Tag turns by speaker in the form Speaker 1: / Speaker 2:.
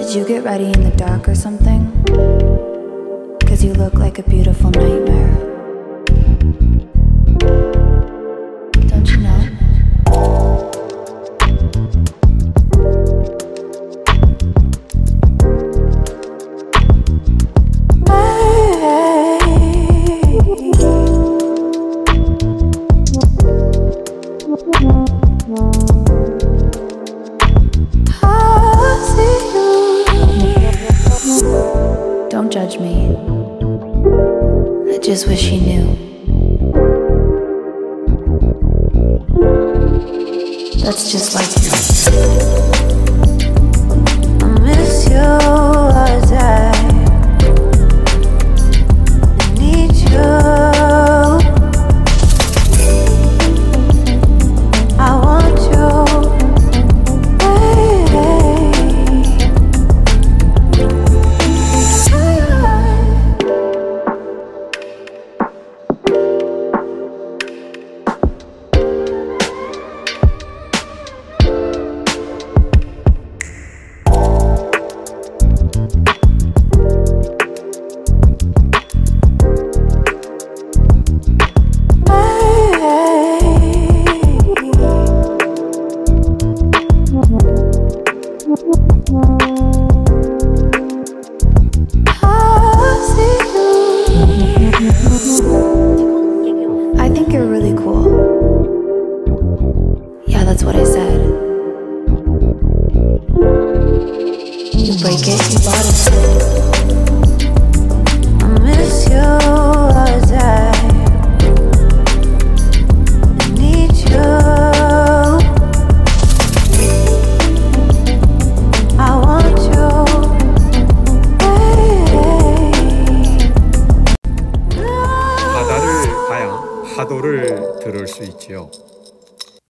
Speaker 1: Did you get ready in the dark or something? 'Cause you look like a beautiful nightmare. Don't you know? Don't judge me. I just wish he knew. That's just like you. I miss you as I need you. I want you. I think you're really cool. Yeah, that's what I said. You break it, you bought it. I miss you as I need you. I want you.
Speaker 2: 바다를 봐야 파도를 들을 수 있지요.